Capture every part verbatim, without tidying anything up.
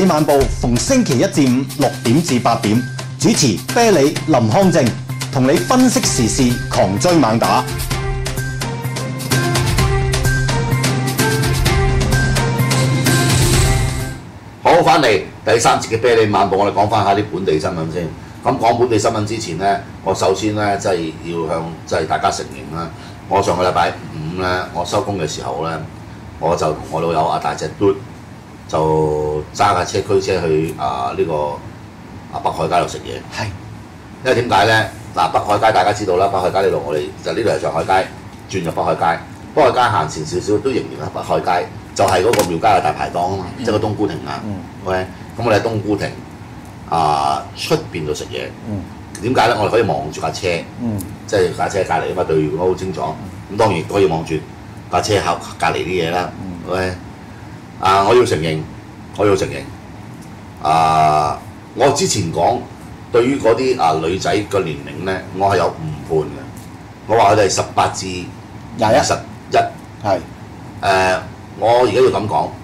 理晚報逢星期一至五六點至八點，主持啤梨林康正，同你分析時事，狂追猛打。 好，翻嚟第三節嘅啤梨晚報，我哋講翻下啲本地新聞先。咁講本地新聞之前呢，我首先呢，即係要向即係大家承認啦。我上個禮拜五呢，我收工嘅時候呢，我就同我老友阿大隻嘟就揸架車驅車去啊呢、這個啊北海街度食嘢。係，因為點解呢？嗱，北海街大家知道啦，北海街呢度我哋就呢度係上海街，轉入北海街。北海街行前少少都仍然係北海街，就係、是、嗰個廟街嘅大排檔啊嘛，嗯、即係個冬菇亭啊。嗯、OK，咁我哋喺冬菇亭啊出邊度食嘢。點解咧？我哋可以望住架車，嗯、即係架車隔離啊嘛，對面好清楚。咁、嗯、當然可以望住架車後隔離啲嘢啦。嗯、OK，啊，我要承認，我要承認，啊，我之前講對於嗰啲啊女仔嘅年齡咧，我係有誤判嘅。我話佢哋係十八至廿一十一，係誒，我而家要咁講，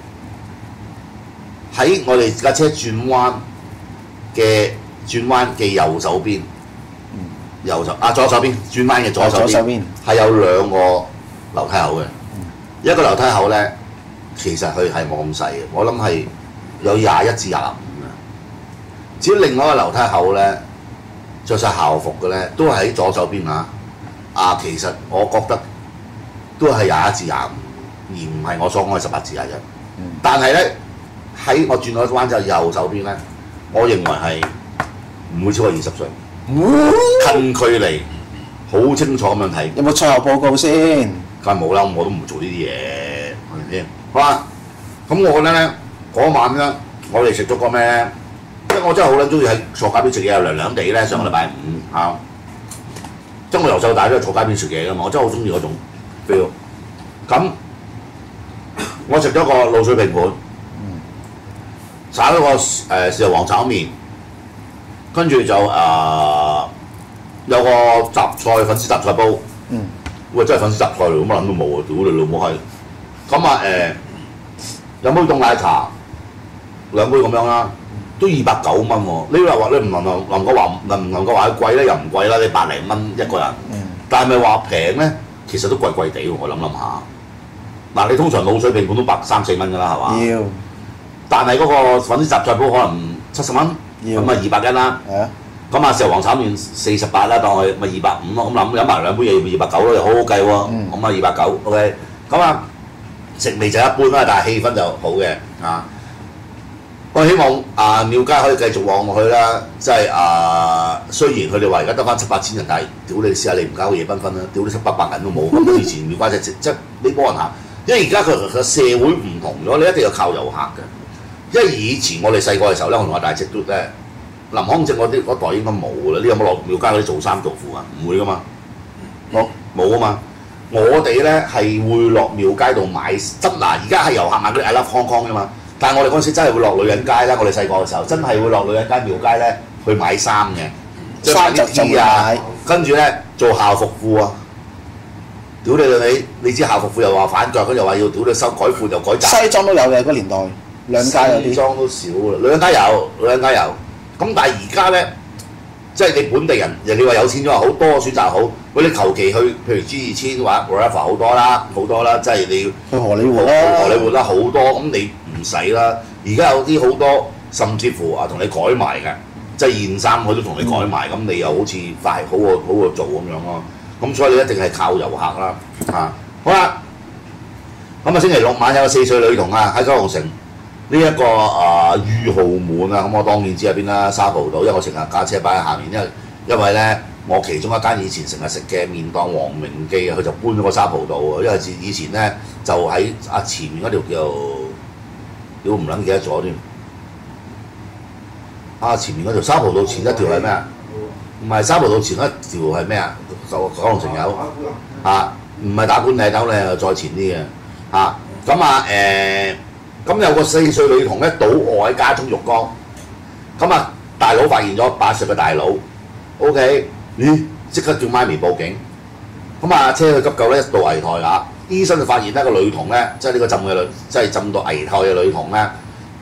喺我哋架車轉彎嘅轉彎嘅右手邊，嗯、右手啊左手邊轉彎嘅左手邊係有兩個樓梯口嘅，嗯、一個樓梯口咧，其實佢係冇咁細嘅，我諗係有廿一至廿五嘅。至於另外一個樓梯口咧，着晒校服嘅咧，都係喺左手邊啊！啊，其實我覺得都係廿一至廿五，而唔係我所講嘅十八至廿一。嗯、但係咧喺我轉咗彎之後，右手邊咧，我認為係唔會超過二十歲，嗯、近距離好清楚咁樣睇。有冇賽後報告先？梗係冇啦，我都唔做呢啲嘢，係咪先？好啦，咁我覺得咧嗰晚咧，我哋食咗個咩咧？即係我真係好撚中意喺坐街邊食嘢，又涼涼地咧。上個禮拜五啊，即係我由細到大都係坐街邊食嘢噶嘛，我真係好中意嗰種 feel。咁我食咗個滷水拼盤，炒咗個誒豉油皇炒麵，跟住就誒、呃、有個雜菜粉絲雜菜煲。嗯，喂，真係粉絲雜菜嚟，咁我諗都冇啊！屌你老母係。咁啊誒，有杯凍奶茶，兩杯咁樣啦。都二百九蚊喎，你又話你唔能能能夠話能唔能夠話佢貴咧？又唔貴啦，你百零蚊一個人。嗯、但係咪話平咧？其實都貴貴地喎，我諗諗下。嗱，你通常滷水拼盤都百三四蚊㗎啦，係嘛？要。但係嗰個粉絲雜菜煲可能七十蚊，咁啊二百一啦。係啊。咁啊，豉油皇炒麵四十八啦，當佢咪二百五咯。咁諗飲埋兩杯嘢要二百九咯，又好好計喎。咁啊二百九 ，OK。咁啊食味就一般啦，但係氣氛就好嘅啊。我希望啊廟街可以繼續旺落去啦，即係啊雖然佢哋話而家得翻七八千人，但係屌你試下你唔搞夜繽紛啦，屌你七八百人都冇，咁以前廟街即即呢波人行，因為而家佢個社會唔同咗，你一定要靠遊客嘅。因為以前我哋細個嘅時候咧，我同阿大隻都咧，林康正嗰啲嗰代應該冇㗎啦，你有冇落廟街嗰啲做衫做褲啊？唔會㗎嘛，冇冇啊嘛。我哋咧係會落廟街度買真嗱，而家係遊客買嗰啲 I Love Hong Kong 㗎嘛。但係我哋嗰陣時真係會落女人街啦，我哋細個嘅時候真係會落女人街廟街咧去買衫嘅，衫就就啊，跟住咧做校服褲啊，屌你老味！你知校服褲又話反腳，跟住又話要屌你收改褲又改窄。西裝都有嘅嗰年代，女人街有啲。西裝都少啦，女人街有，女人街有。咁但係而家咧，即係你本地人，人哋話有錢咗，好多選擇好。喂，你求其去，譬如 G 二千或者 whatever 好多啦，好多啦，即係你去荷里活啦，荷里活啦好多，咁你。唔使啦，而家有啲好多，甚至乎啊同你改埋嘅，即係現衫佢都同你改埋，咁、嗯、你又好似快好過好過做咁樣咯。咁所以你一定係靠遊客啦，啊好啦，咁啊星期六晚有個四歲女童啊喺九龍城呢一、這個啊裕豪門啊，咁我當然知喺邊啦，沙浦道，因為我成日架車擺喺下面，因為因為咧我其中一間以前成日食嘅麵檔黃明記啊，佢就搬咗個沙浦道啊，因為以前咧就喺啊前面嗰條叫屌唔撚記得咗添，啊前面嗰條沙浦道前一條係咩啊？唔係沙浦道前一條係咩啊？就九龍城有啊，唔係打官地斗咧，再前啲嘅啊。咁啊誒，咁、呃、有個四歲女童咧倒卧喺家中浴缸，咁啊大佬發現咗八歲嘅大佬 ，OK， 咦即刻叫媽咪報警，咁啊車去急救咧一度危殆啊！醫生就發現咧個女童咧，即係呢個浸嘅女，即係浸到危殆嘅女童咧，就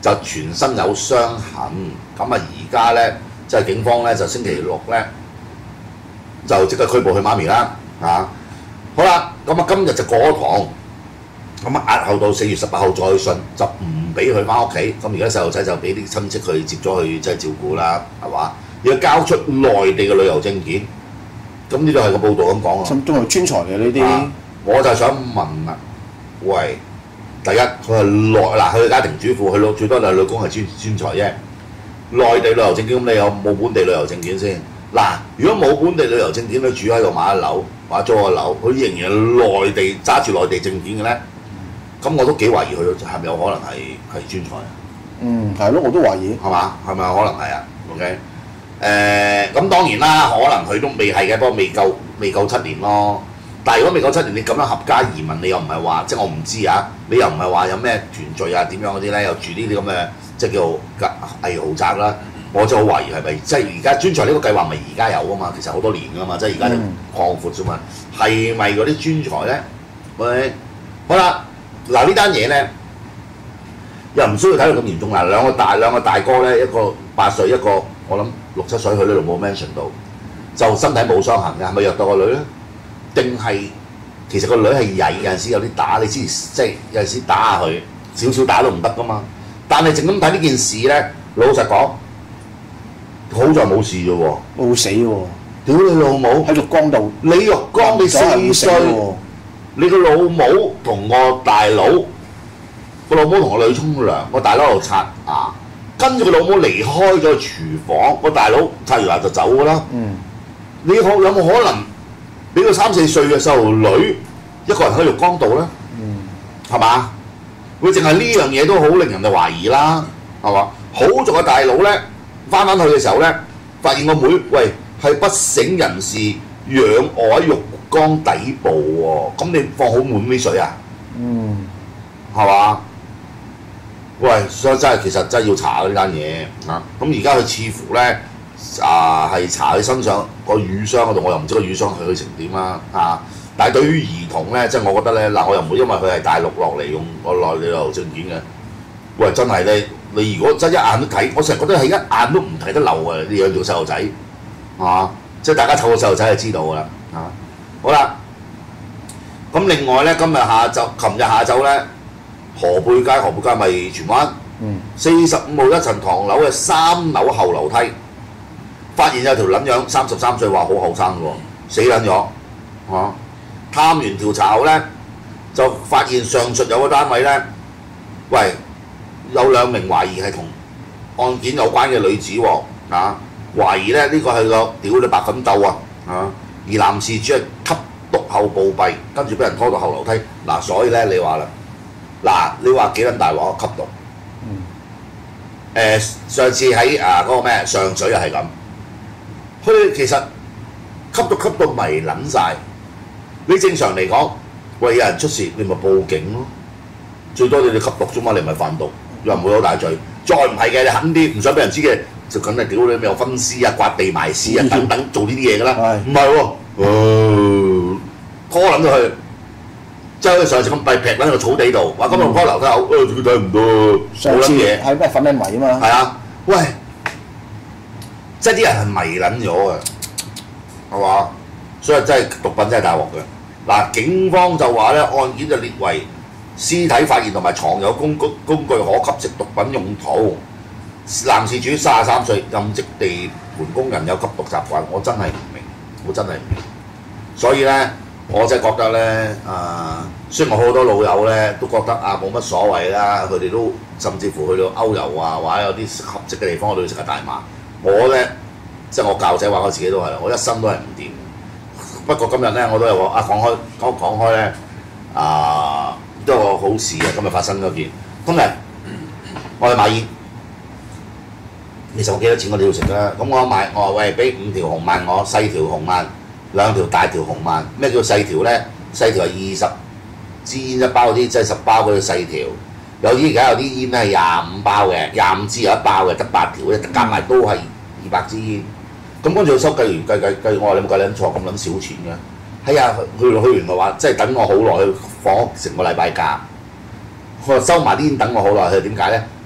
就全身有傷痕。咁啊而家咧即係警方咧就星期六咧就即刻拘捕佢媽咪啦嚇。好啦，咁啊今日就過咗堂。咁啊押後到四月十八號再訊，就唔俾佢翻屋企。咁而家細路仔就俾啲親戚佢接咗去即係照顧啦，係嘛？要交出內地嘅旅遊證件。咁呢度係個報道咁講啊。 甚至係專才嘅呢啲。 我就想問啦，喂，第一佢係內嗱，佢係家庭主婦，佢老最多就係老公係專專才啫。內地旅遊證件咁你有冇本地旅遊證件先？嗱，如果冇本地旅遊證件，佢住喺度買一樓或者租個樓，佢仍然係內地揸住內地證件嘅咧？咁我都幾懷疑佢係咪有可能係係專才啊？ 嗯，係咯，我都懷疑。 係嘛？係咪可能係啊 ？OK， 誒咁、呃、當然啦，可能佢都未係嘅，不過未夠未夠七年咯。但係如果未夠七年，你咁樣合家移民，你又唔係話即係我唔知啊，你又唔係話有咩團聚啊點樣嗰啲咧，又住呢啲咁嘅即係叫偽豪宅啦。我就好懷疑係咪即係而家專才呢個計劃咪而家有㗎嘛？其實好多年㗎嘛，即係而家擴闊啫嘛。係咪嗰啲專才咧？喂，好啦。嗱呢單嘢咧，又唔需要睇到咁嚴重啦。兩個大兩個大哥咧，一個八歲，一個我諗六七歲，佢呢度冇 mention 到，就身體冇傷痕嘅，係咪虐待個女咧？定係其實個女係曳，有陣時有啲打，你知即係有陣時打下佢，少少打都唔得噶嘛。但係淨咁睇呢件事咧，老實講，好在冇事啫喎， 冇死喎！ 屌你老母喺浴缸度， 你浴缸你四歲。你個老母同個大佬，個老母同個女沖涼，個大佬喺度刷牙，跟住個老母離開咗廚房，個大佬刷完牙就走㗎啦。嗯，你可有冇可能俾個三四歲嘅細路女一個人喺浴缸度咧？嗯，係嘛？佢淨係呢樣嘢都好令人哋懷疑啦，係嘛？好在個大佬咧翻返去嘅時候咧，發現個妹喂係不省人事，仰卧喺浴缸底部喎，咁你放好滿啲水啊？嗯，係嘛？喂，所以真係其實真係要查呢單嘢啊！咁而家佢似乎咧啊係查佢身上個瘀傷嗰度，我又唔知個瘀傷佢成點啦啊！但係對於兒童咧，即係我覺得咧嗱，我又唔會因為佢係大陸落嚟用個內地旅遊證件嘅，喂真係咧，你如果真一眼都睇，我成日覺得係一眼都唔睇得漏啊！你養條細路仔係嘛？即係大家湊個細路仔就知道㗎啦啊！好啦，咁另外咧，今日下晝、琴日下晝咧，河貝街、河貝街咪荃灣，四十五號一層唐樓嘅三樓後樓梯，發現有條撚樣三十三歲，話好後生喎，死撚咗嚇。探員調查後咧，就發現上述有個單位咧，喂，有兩名懷疑係同案件有關嘅女子喎，啊，懷疑咧呢個係個屌你白粉豆啊，啊！而男事主係吸毒後暴斃，跟住俾人拖到後樓梯。嗱，所以咧你話啦，嗱你話幾撚大鑊吸毒？嗯。誒、上次喺啊嗰個咩上水又係咁，佢其實吸毒吸到迷撚晒。你正常嚟講，喂有人出事你咪報警咯，最多你哋吸毒啫嘛，你咪販毒，又唔會有大罪。再唔係嘅，你狠啲唔想俾人知嘅。就梗係屌你有分屍啊、刮地埋屍啊等等做呢啲嘢㗎啦，唔係喎，拖撚咗去，即係好似上次咁弊劈撚喺個草地度，話今日開樓梯口，誒佢睇唔到，冇撚嘢， 係咩粉撚迷啊嘛， 係啊，喂，即係啲人係迷撚咗嘅，係嘛？所以真係毒品真係大鑊嘅。嗱，警方就話咧，案件就列為屍體發現同埋藏有工具工具可吸食毒品用途。男事主三十三歲，任職地盤工人，有吸毒習慣，我真係唔明，我真係唔明。所以咧，我真係覺得咧，啊、呃，雖然我好多老友咧都覺得啊冇乜所謂啦，佢哋都甚至乎去到歐遊啊，或者有啲合適嘅地方，我都要食下大麻。我咧，即係我教仔話我自己都係，我一生都係唔掂。不過今日咧，我都有話啊講開講講開咧，啊都有個好事啊！今日發生咗件，今日我去買煙。其實我幾多錢我都要食啦，咁我買我話喂俾五條紅曼我，細條紅曼，兩條大條紅曼。咩叫細條咧？細條係二十支煙一包嗰啲，即係十包嗰啲細條。有啲而家有啲煙咧係廿五包嘅，廿五支有一包嘅，得八條嘅，加埋都係二百支煙。咁跟住佢收計完計計計，我話你冇計撚錯咁撚少錢嘅。係啊，去去完嘅話，即係等我好耐，去放成個禮拜假。佢話收埋啲煙等我好耐，佢點解咧？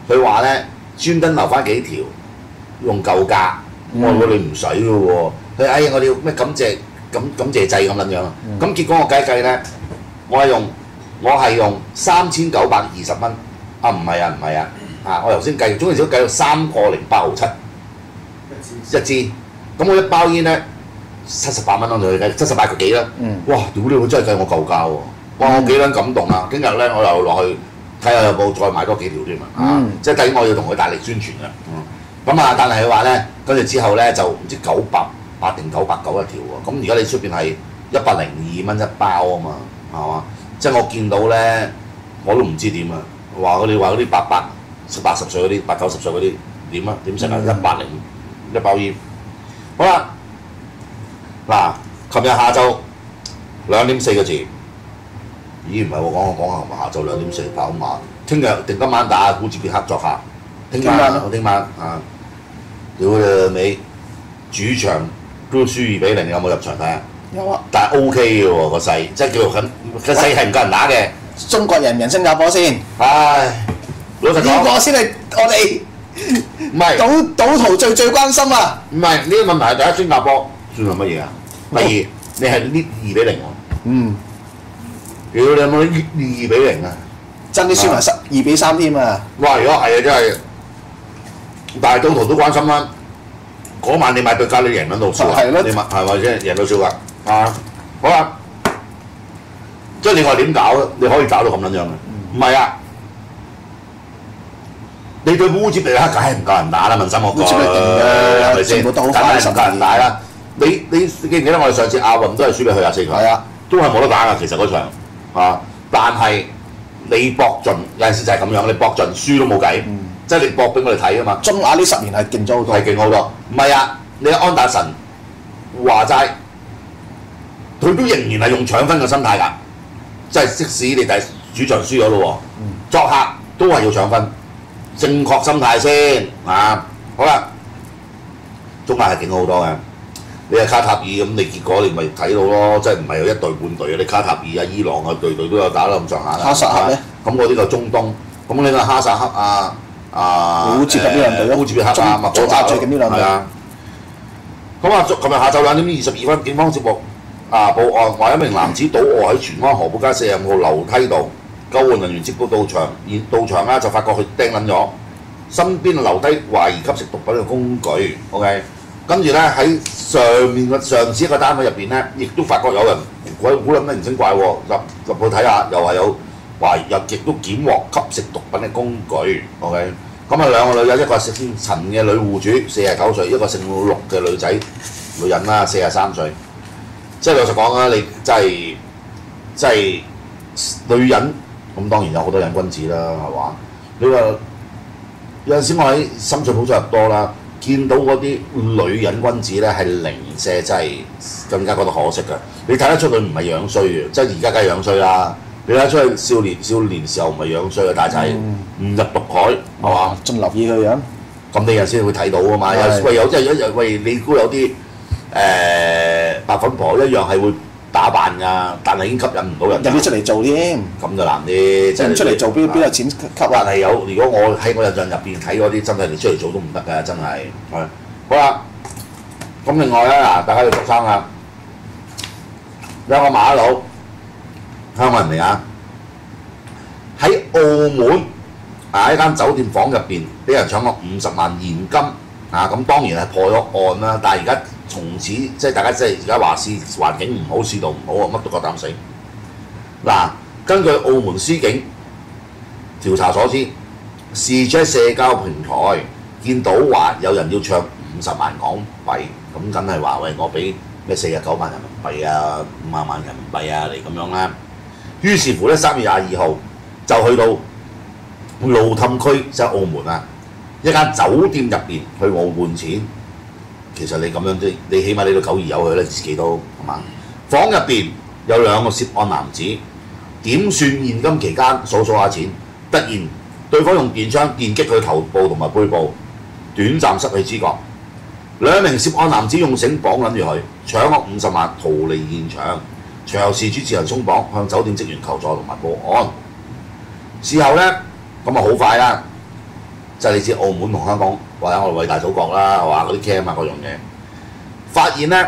佢話咧專登留翻幾條用舊價，我話你唔使嘅喎。佢哎呀我哋要咩感謝感感謝祭咁撚樣，咁結果我計計咧，我係用我係用三千九百二十蚊，啊唔係啊唔係啊，啊我頭先計總之少計到三個零八毫七一支，咁我一包煙咧七十八蚊咯，同佢計七十八個幾啦，哇屌你佢真係計我舊價喎，哇我幾撚感動啊！今日咧我又落去睇下有冇再買多幾條添啊，即係第一我要同佢大力宣傳嘅，咁啊但係佢話咧跟住之後咧就唔知九百八定九百九一條喎，咁而家你出邊係一百零二蚊一包啊嘛，係嘛？即係我見到咧我都唔知點啊，話佢哋話嗰啲八百十八十歲嗰啲八九十歲嗰啲點啊點食啊一百零一包煙，好啦嗱，琴日下晝兩點四個字，咦唔係我講我講下下晝兩點四跑馬，聽日定今晚打古茲別克作客，聽晚我聽晚啊，屌你尾主場都輸二比零，有冇入場睇啊？ 有啊， 但係 O K 嘅喎個勢，即係叫做咁個勢係唔夠人打嘅。 中國人唔贏新加坡先， 唉，老實講， 呢個先係我哋唔係賭賭徒最最關心啊！ 唔係呢個問題係第一，新加坡算係乜嘢啊？第二，你係呢二比零喎。 嗯， 屌你有冇呢二比零啊？ 真啲輸埋十二比三添啊！ 哇！如果係啊，真係，但係賭徒都關心啦。嗰晚你買對家你贏撚到笑啊！你買係咪先贏到笑㗎？啊，好啦，即係你話點搞？你可以搞到咁撚樣嘅？唔係啊！你對烏茲別克梗係唔夠人打啦，問心我講，係咪先？梗係唔夠人打啦！你你記唔記得我哋上次亞運都係輸俾佢廿四強？係啊，都係冇得打㗎。其實嗰場啊，但係你搏盡有陣時就係咁樣，你搏盡輸都冇計。即係你搏俾我哋睇啊嘛！ 中亞呢十年係勁咗好多， 係勁好多。唔係啊，你安達臣話齋，佢都仍然係用搶分嘅心態㗎。即係即使你第主場輸咗咯喎，作客都係要搶分，正確心態先啊！好啦，中亞係勁好多嘅。你係卡塔爾咁，你結果你咪睇到咯，即係唔係有一隊半隊啊？你卡塔爾啊、伊朗啊，隊隊都有打得咁上下啦。 哈薩克咧， 咁嗰啲就中東，咁你話哈薩克啊？啊， 好接近呢兩隊咯， 烏茲別克啊，麥佐扎最近呢兩隊。 係啊。咁啊，琴日下晝兩點二十二分，警方接獲啊報案，話一名男子倒卧喺荃灣河寶街四十五號樓梯度，救援人員接報到場，現到場啦就發覺佢釘撚咗，身邊留低懷疑吸食毒品嘅工具。OK， 跟住咧喺上面嘅上次一個單位入邊咧，亦都發覺有人鬼估撚咩唔精怪喎，入入去睇下，又係有。懷疑亦都檢獲吸食毒品嘅工具 ，OK， 咁啊兩個女人，一個係姓陳嘅女戶主，四十九歲，一個姓陸嘅女仔，女人啦，四十三歲。即係老實講啦，你真係真係女人，咁當然有好多癮君子啦，係嘛？你話有陣時我喺深水埗出入多啦，見到嗰啲女癮君子咧係零舍，真係更加覺得可惜㗎。你睇得出佢唔係樣衰嘅，即係而家梗係樣衰啦。你睇出去少年少年時候唔係樣衰嘅大仔，唔入毒海係嘛？ 仲留意佢樣， 咁你又先會睇到啊嘛！有喂有即係一喂你估有啲誒、呃、白粉婆一樣係會打扮㗎，但係已經吸引唔到人。 有啲出嚟做添， 咁就難啲。即係出嚟做邊邊有錢吸啊？ 但係有如果我喺我印象入邊睇嗰啲真係你出嚟做都唔得㗎，真係係。好啦，咁另外咧嗱，大家要熟生啦，有個馬佬。香港人嚟啊！喺澳門啊，一間酒店房入邊俾人搶咗五十萬現金啊！咁當然係破咗案啦，但係而家從此即係大家即係而家話市環境唔好，市道唔好啊，乜都夠膽死。嗱、啊，根據澳門司警調查所知，事主喺社交平台見到話有人要搶五十萬港幣，咁梗係話喂，我俾咩四十九萬人民幣啊，五萬萬人民幣啊嚟咁樣啦。於是乎咧，三月廿二號就去到路氹區，即係澳門啊，一間酒店入邊去澳換錢。其實你咁樣即你起碼你都九二有去啦，自己都係嘛？房入邊有兩個涉案男子點算現金期間數數下錢，突然對方用電槍電擊佢頭部同埋背部，短暫失去知覺。兩名涉案男子用繩綁緊住佢，搶獲五十萬逃離現場。隨後事主自行鬆綁，向酒店職員求助同埋報案。事後咧，咁啊好快啦， 就係你知澳門同香港或者我哋偉大祖國啦，係嘛嗰啲 cam 啊嗰樣嘢，發現咧誒、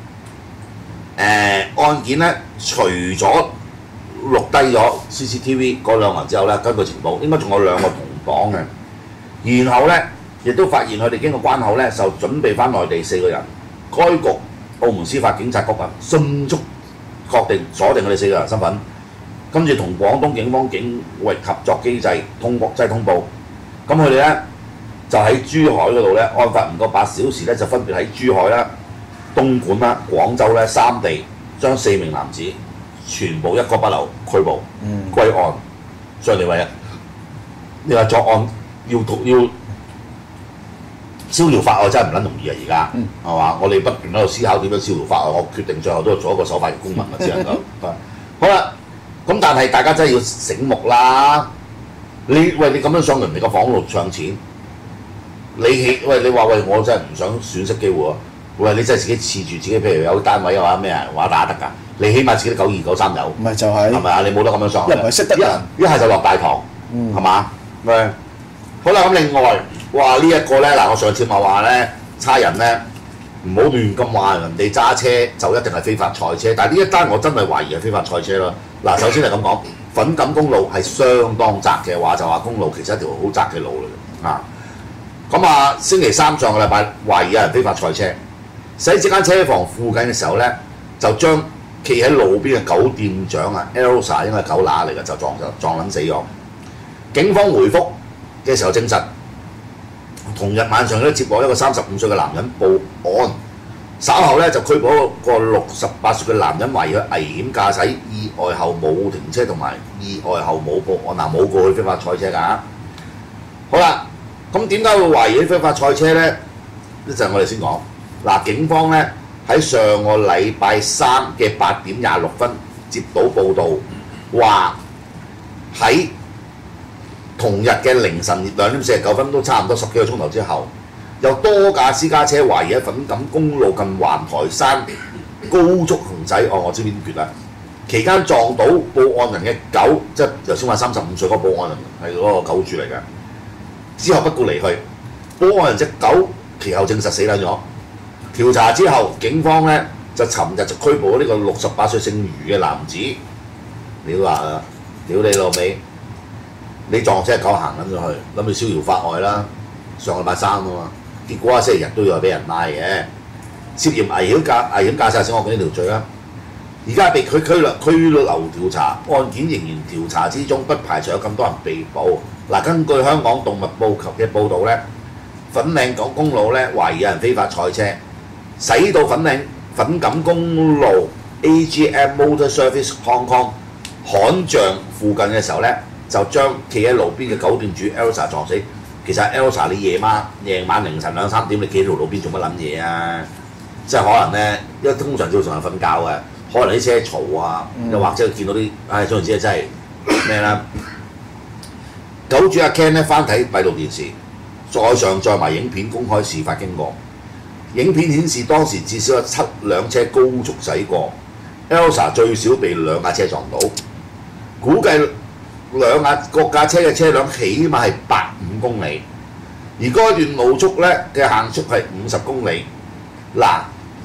呃、案件咧，除咗錄低咗 C C T V 嗰兩人之後咧，根據情報應該仲有兩個同黨嘅，然後咧亦都發現佢哋經過關口咧，就準備翻內地四個人。該局澳門司法警察局啊，迅速確定鎖定佢哋四個人身份，跟住同廣東警方警域合作機制通國際通報。咁佢哋咧就喺珠海嗰度咧，案發唔夠八小時咧，就分別喺珠海啦、東莞啦、廣州咧三地將四名男子全部一個不留拘捕、嗯、歸案。所以你話啊，你話作案要要逍遙法外真係唔撚容易啊！而家係嘛？我哋不斷喺度思考點樣逍遙法外，我決定最後都係做一個守法嘅公民啊！只能夠好啦。咁但係大家真係要醒目啦！你喂你咁樣上人哋個房度唱錢，你起喂你話喂我真係唔想損失機會喎！喂你真係自己恃住自己，譬如有單位話咩啊話打得㗎，你起碼自己都九二九三有， 唔係就係係咪啊？你冇得咁樣上， 一唔係識得人， 一係就落大堂，係嘛？誒好啦，咁另外。哇！呢、這、一個咧嗱，我上次咪話咧，差人咧唔好亂咁話人哋揸車就一定係非法賽車，但係呢一單我真係懷疑係非法賽車咯。嗱，首先係咁講，粉錦公路係相當窄嘅話，就話公路其實一條好窄嘅路嚟嘅啊。咁啊，星期三上個禮拜懷疑有人非法賽車，駛至間車房附近嘅時候咧，就將企喺路邊嘅狗店長啊 Elsa 應該係狗乸嚟嘅，就撞就撞撚死咗。警方回覆嘅時候證實。同日晚上咧接獲一個三十五歲嘅男人報案，稍後咧就拘捕一個六十八歲嘅男人，懷疑佢危險駕駛、意外後冇停車同埋意外後冇報案，嗱冇過去非法賽車㗎。好啦，咁點解會懷疑非法賽車咧？一陣我哋先講。嗱，警方咧喺上個禮拜三嘅八點廿六分接到報道，話喺同日嘅凌晨兩點四十九分，都差唔多十幾個鐘頭之後，有多架私家車懷疑喺粉錦公路近環台山高速行駛，哦，我知邊段啦。期間撞到報案人嘅狗，即係頭先話三十五歲嗰個報案人係嗰個狗主嚟嘅。之後不顧離去，報案人隻狗其後證實死撚咗。調查之後，警方咧就尋日就拘捕咗呢個六十八歲姓余嘅男子。你話啊，屌你老味！你撞隻狗行緊咗去，諗住逍遙法外啦。上個禮拜三啊嘛，結果啊星期日都要俾人拉嘅，涉嫌危險駕危險駕駛，先我講呢條罪啦。而家被佢拘留拘留調查，案件仍然調查之中，不排除有咁多人被捕。嗱，根據香港動物報及嘅報導咧，粉嶺港公路咧懷疑有人非法賽車，駛到粉嶺粉錦公路 A G M Motor Service Hong Kong 悍象附近嘅時候咧。就將企喺路邊嘅狗店主 Elsa 撞死。其實 Elsa 你夜晚夜晚凌晨兩三點，你企喺條路邊做乜撚嘢啊？即係可能咧，因為通常正常係瞓覺嘅，可能啲車嘈啊，又、嗯、或者見到啲，唉、哎，總之真係咩啦？狗主阿 Ken 咧翻睇閉路電視，再上載埋影片公開事發經過。影片顯示當時至少有七輛車高速駛過 ，Elsa 最少被兩架車撞到，估計。兩架各架車嘅車輛起碼係百五公里，而該段路速咧嘅限速係五十公里。嗱，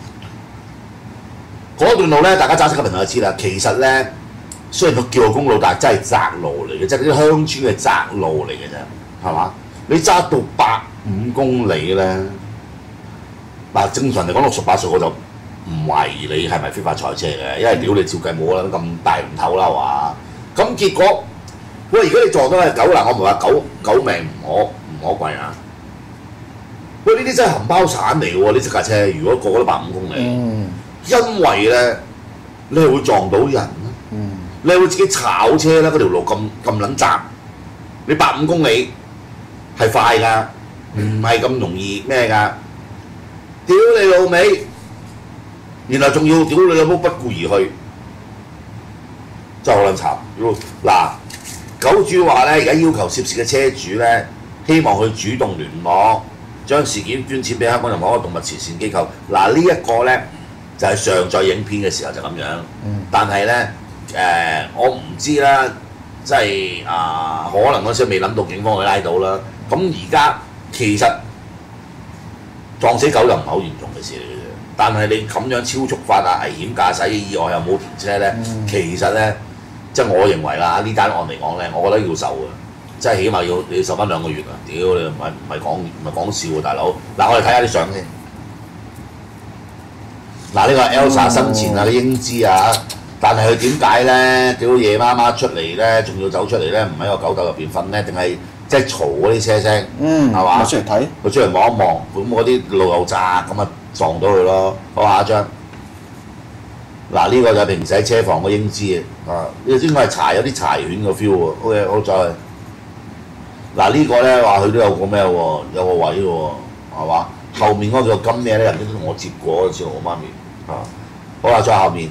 嗰段路咧，大家揸車嘅朋友就知啦。其實咧，雖然佢叫公路，但係真係窄路嚟嘅，即係啲鄉村嘅窄路嚟嘅啫，係嘛？你揸到百五公里咧，嗱正常嚟講六十八歲我就唔懷疑你係咪非法賽車嘅，因為屌你照計冇啦，咁大唔透啦，係嘛？咁結果。喂，而家你撞到係狗嗱，我唔係話狗狗命唔可唔可貴啊！喂，呢啲真係含包散嚟喎！呢隻架車，如果個個都百五公里，嗯、因為咧你係會撞到人啦，嗯、你係會自己炒車啦，嗰條路咁咁撚窄，你百五公里係快㗎，唔係咁容易咩㗎？屌你老味，然後仲要屌你老母不顧而去，真係好撚慘！嗱。狗主話咧，而家要求涉事嘅車主咧，希望佢主動聯絡，將事件捐錢俾香港任何一個動物慈善機構。嗱，呢一個咧就係上載影片嘅時候就咁樣，嗯、但係咧誒，我唔知啦，即係啊、呃，可能嗰時未諗到警方會拉到啦。 咁而家其實撞死狗又唔係好嚴重嘅事嚟嘅啫，但係你咁樣超速法啊、危險駕駛意外又冇停車咧，嗯、其實咧，即係我認為啦，呢單案嚟講咧，我覺得要受嘅，即係起碼要你要受翻兩個月啊！屌你唔係唔係講唔係講笑喎，大佬！嗱，我哋睇下啲相先。嗱，呢個係 Elsa 生前啊嘅英姿啊，但係佢點解咧？屌夜媽媽出嚟咧，仲要走出嚟咧，唔喺個狗竇入邊瞓咧，定係即係嘈嗰啲車聲？嗯，係嘛？ 出嚟睇， 佢出嚟望一望，咁嗰啲路又窄，咁啊撞到佢咯。好，下一張。嗱，呢個就係平時喺車房嘅英姿啊，呢個應該係柴有啲柴犬個 feel 喎。OK， 好再。嗱呢個咧話佢都有個咩喎？有個位喎，係嘛？後面嗰個叫金咩咧？人都同我接過嗰陣時，我媽咪啊。好啦，再後面。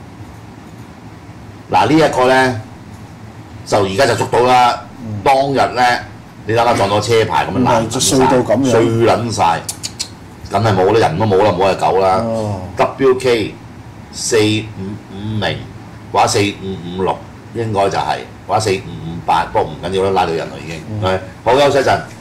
嗱呢一個咧，就而家就捉到啦。嗯、當日咧，你睇下撞到車牌咁樣爛撚碎到咁樣， 碎撚晒，梗係冇啦，人都冇啦，冇係狗啦。哦、W K 四五五零或者四五五六應該就係、是，或者四五五八，不過唔緊要啦，拉到人啦已經。嗯、好，休息一陣。